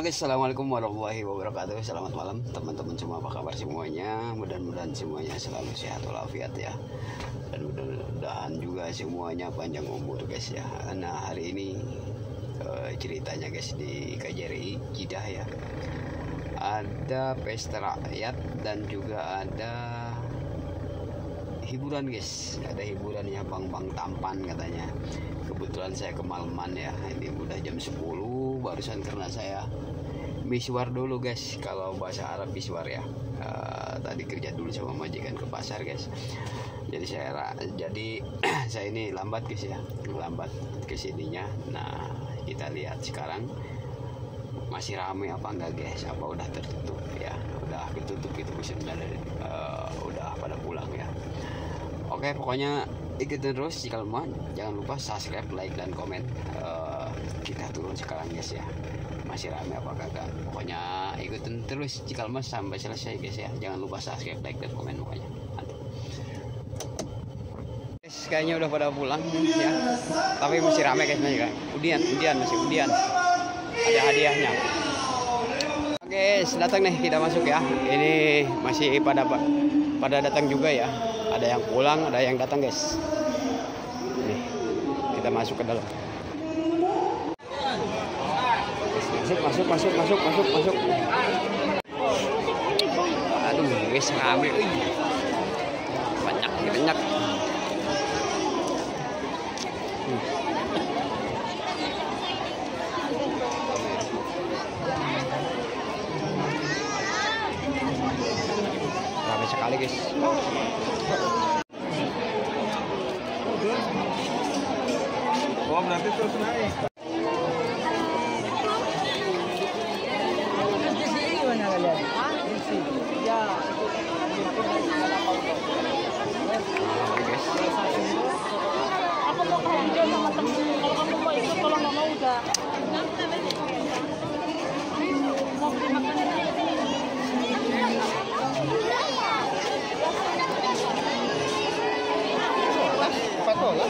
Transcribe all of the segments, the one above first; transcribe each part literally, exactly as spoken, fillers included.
guys, assalamualaikum warahmatullahi wabarakatuh. Selamat malam teman-teman semua, apa kabar semuanya? Mudah-mudahan semuanya selalu sehat walafiat ya. Dan mudah-mudahan juga semuanya panjang umur guys ya. Nah hari ini uh, ceritanya guys di K J R I Jeddah ya, ada pesta rakyat dan juga ada hiburan guys. Ada hiburannya bang-bang tampan katanya. Kebetulan saya kemalaman ya, ini udah jam sepuluh barusan karena saya miswar dulu guys, kalau bahasa Arab miswar ya. Uh, tadi kerja dulu sama majikan ke pasar guys, jadi saya jadi saya ini lambat guys ya, lambat kesininya. Nah kita lihat sekarang masih ramai apa enggak guys, apa udah tertutup ya. Udah ditutup itu sebenarnya, uh, udah pada pulang ya. Oke, pokoknya ikutin terus. Jika mau jangan lupa subscribe, like dan komen. Uh, kita turun sekarang guys ya, masih ramai apa kagak. Pokoknya ikutin terus jika mau sampai selesai guys ya. Jangan lupa subscribe, like dan komen pokoknya. Mantap. Guys, kayaknya udah pada pulang ya, tapi masih ramai guys. Masih undian, undian masih undian. Ada hadiahnya. Oke guys, datang nih, kita masuk ya. Ini masih pada pada datang juga ya. Ada yang pulang, ada yang datang guys. Nih, kita masuk ke dalam. Masuk, masuk, masuk, masuk, masuk, masuk. Aduh, guys, rame. Banyak, banyak. Hmm. Rame sekali guys. Oh, berarti terus naik. Gimana kalian? Ya. Aku mau kerja sama temen. Kalau kamu mau ikut, kalau nggak mau udah. Mau beli makanan aja. Empat dolar.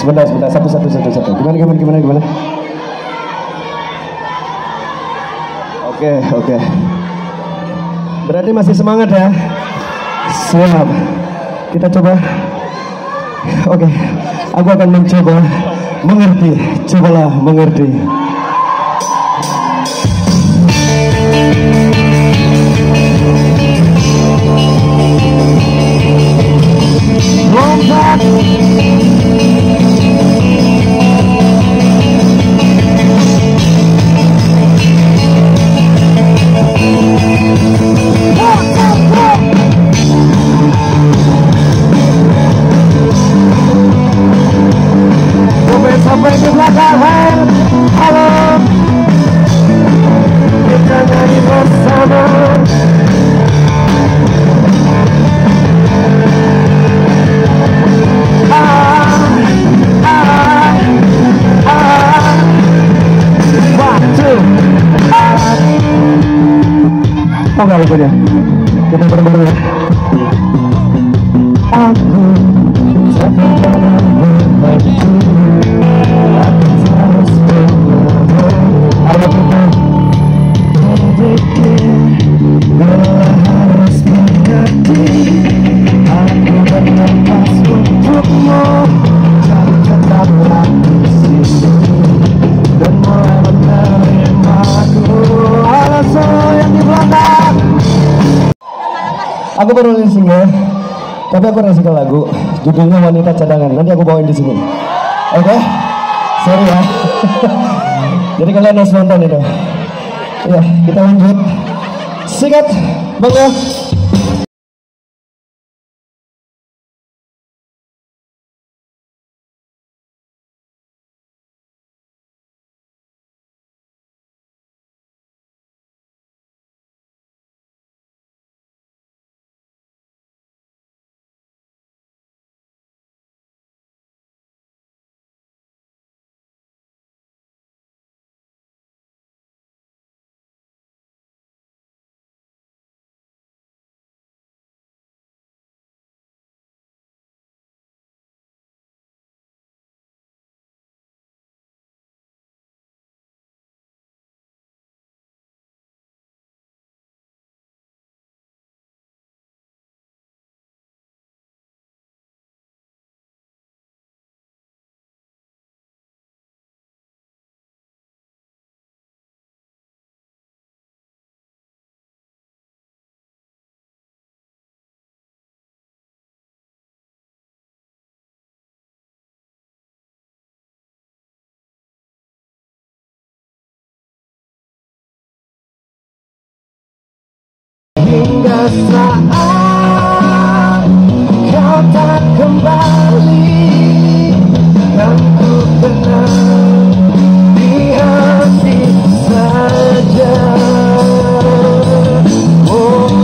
Sebentar, sebentar, satu, satu, satu, satu. Gimana, gimana, gimana, gimana? Oke, oke. Berarti masih semangat ya? Siap. Kita coba. Oke, aku akan mencoba mengerti. Cobalah mengerti. Lompat. Sampai di belakang, halo, kita nyanyi bersama. Ah, ah, ah, one, two, ah. Oh, nggak lagunya, kita bareng-bareng ya. Aku Aku baru nulis single, tapi aku ngasih ke lagu, judulnya Wanita Cadangan. Nanti aku bawain di sini. Oke? Okay? Sorry ya. Jadi kalian harus nonton itu. Ya, kita lanjut. Sikat, bangga. Hingga saat kau tak kembali, yang ku kenal di hati saja. Oh,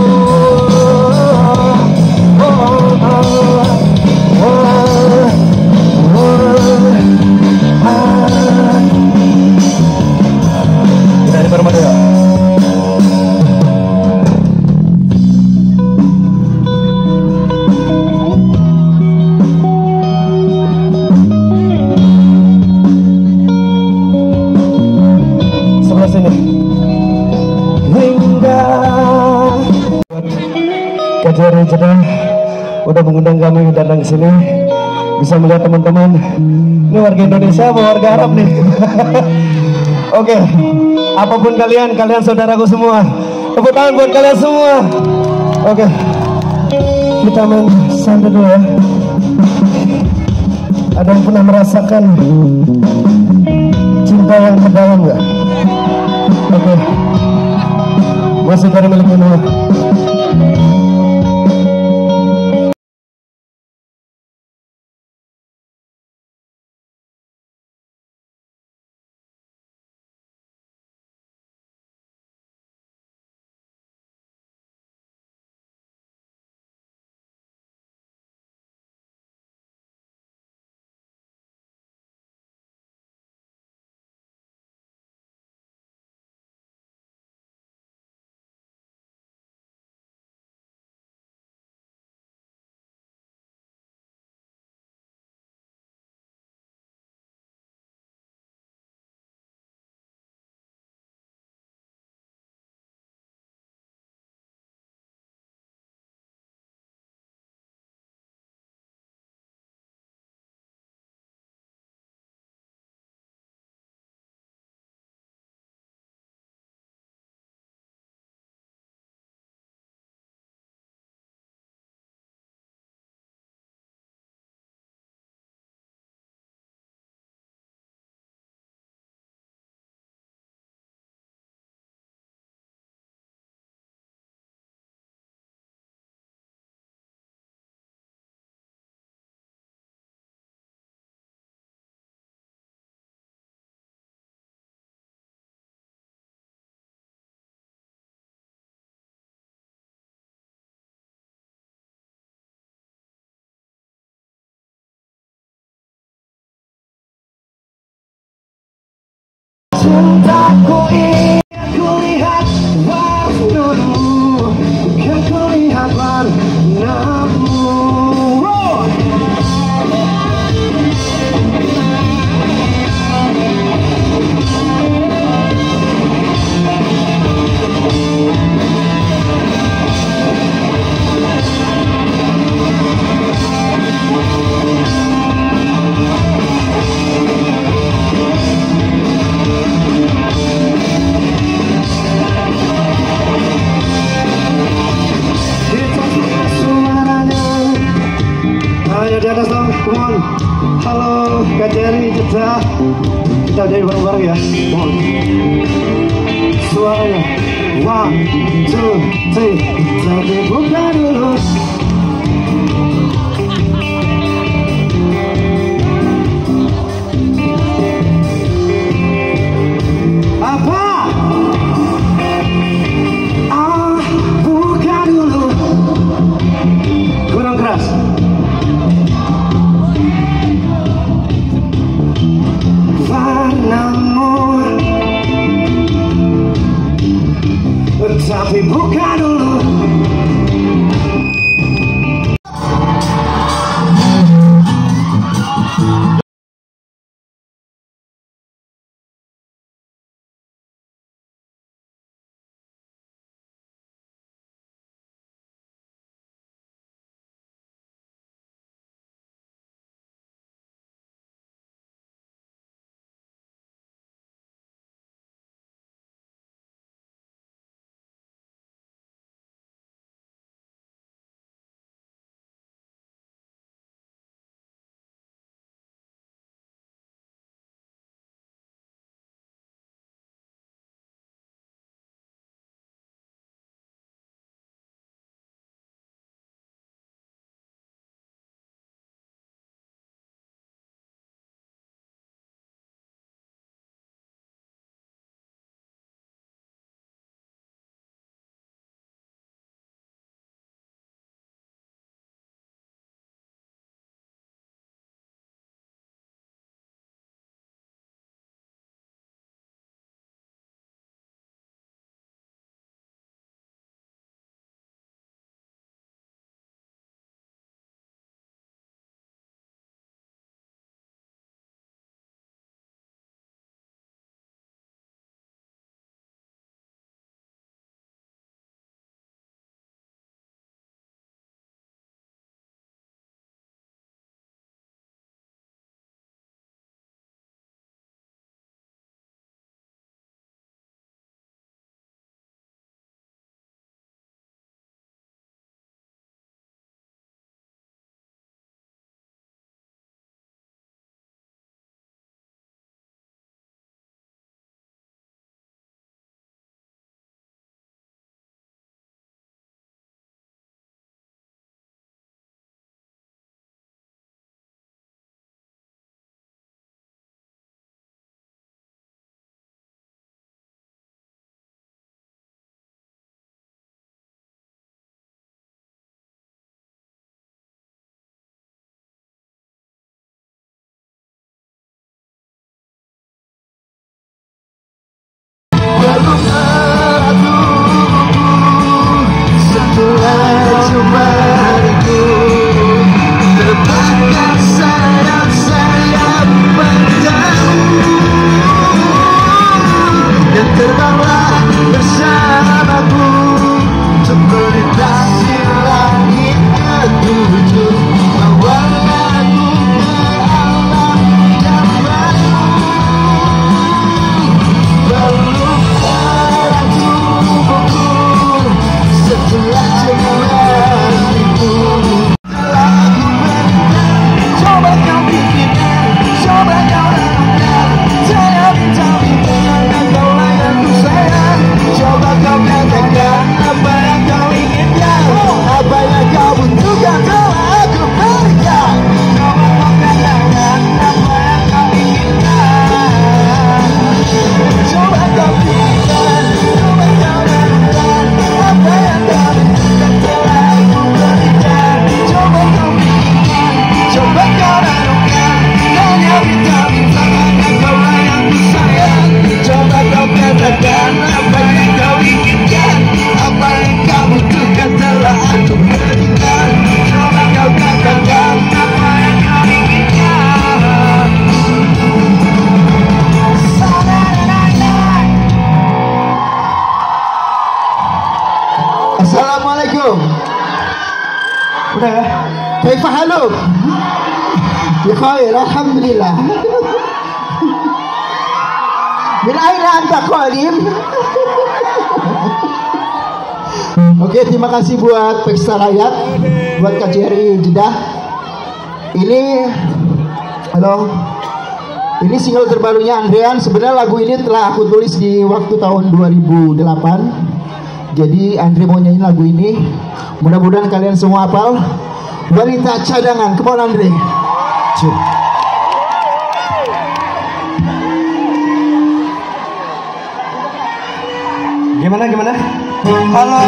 oh, oh, oh, oh, oh, ah. Kita di Permata ya. K J R Jeddah udah mengundang kami datang ke sini, bisa melihat teman-teman. Ini warga Indonesia apa warga Arab nih? Oke, okay. Apapun kalian, kalian saudaraku semua. Tepuk tangan buat kalian semua. Oke, okay. Kita main santai dulu ya. Ada yang pernah merasakan cinta yang terdalam nggak? Oke, okay. Masih dari milik Indonesia. cintaku ini ku lihat warnamu, bukan ku lihat warnamu. Di atas dong, come on. Halo, Kak Jerry, Jeddah. Kita jadi bareng-bareng ya, come on. Suaranya, one, two, three. Tapi buka dulu. Apa? Ah, buka dulu. Kurang keras. Warnamu, tapi buka dulu. Setelah Assalamualaikum. Udah ya? Kaifa haluk? Ya khair, alhamdulillah. Min aina anta qadim? Oke, terima kasih buat Pesta Rakyat, buat K J R I Jeddah. Ini, halo, ini single terbarunya Andrean. Sebenarnya lagu ini telah aku tulis di waktu tahun dua ribu delapan. Jadi Andre mau nyanyi lagu ini. Mudah-mudahan kalian semua hafal. Wanita Cadangan, come on Andre. Cuk. Gimana gimana? Halo.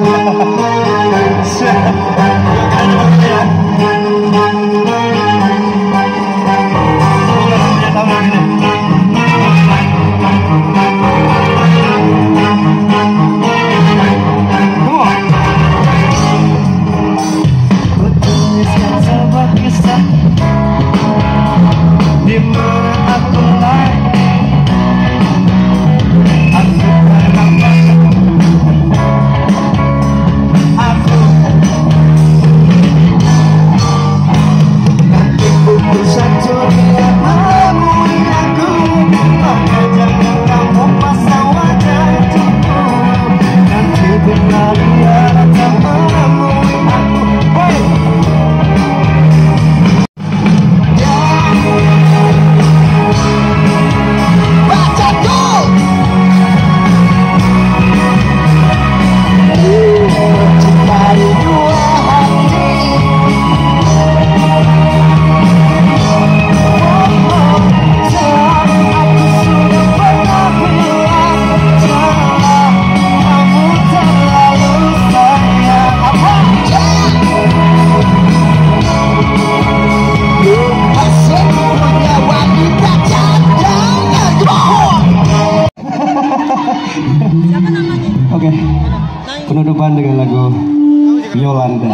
Oke, penutupan dengan lagu Yolanda.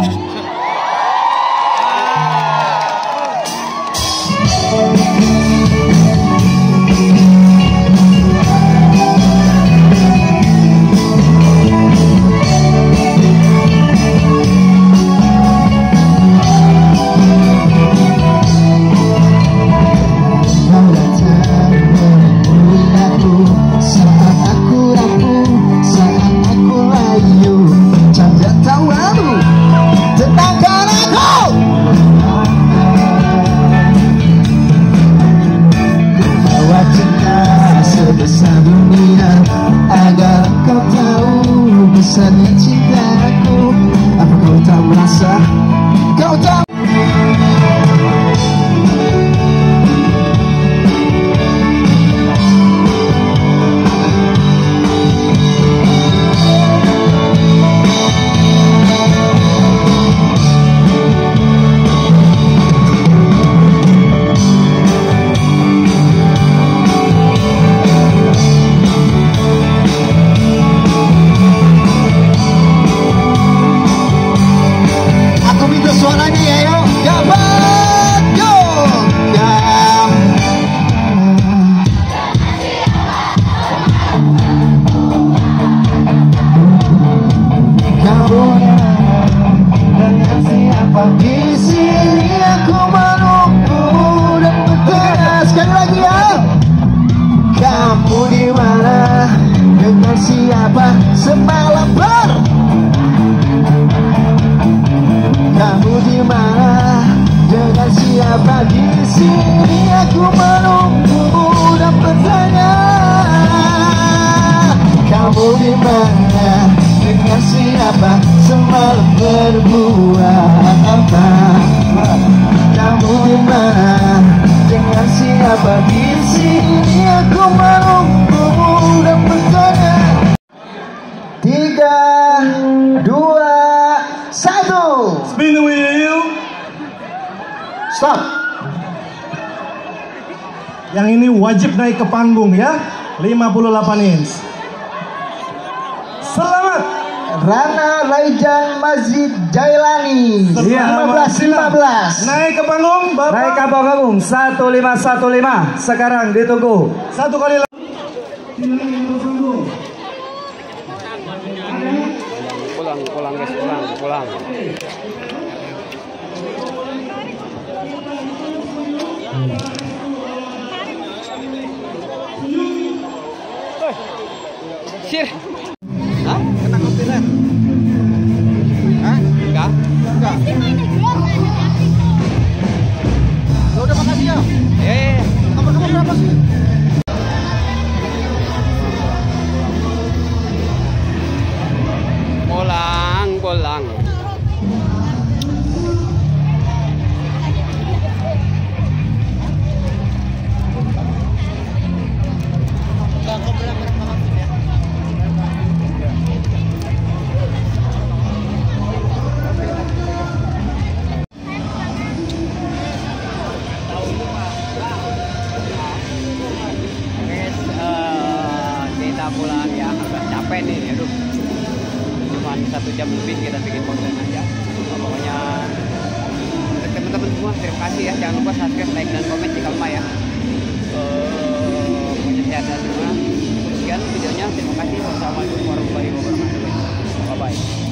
Besarnya cintaku, apa kau tak merasa? Kau tak. Di sini aku menunggu dan bertanya sekali lagi ya. Kamu di mana? Dengan siapa semalam ber? Kamu di mana? Dengan siapa? Di sini aku menunggu dan bertanya. Kamu di mana? Dengan siapa semalam berbuat apa? Kamu di mana? Dengan siapa? Di sini aku menunggu dan bertanya. Tiga, dua, satu. Spin the wheel. Stop. Yang ini wajib naik ke panggung ya, lima puluh delapan inch. Selamat Rana Raijan Mazid Jailani. lima belas lima belas. Naik ke panggung, Bapak. Naik kapal panggung satu lima satu lima. Sekarang ditunggu. Satu kali lagi. Pulang, pulang. pulang. Sir. Hah? Kena copyright. Hah? Enggak? Enggak. Ya udah makasih ya. Eh, nomor kamu berapa sih? Pulang, pulang. Pulang ya, agak capek nih, aduh, cuman satu jam lebih kita bikin konten aja. Pokoknya teman-teman semua terima kasih ya, jangan lupa subscribe, like dan komen jika lupa ya. Uh, pokoknya sehat semua. Sekian videonya, terima kasih. Wassalamualaikum warahmatullahi wabarakatuh. Bye bye.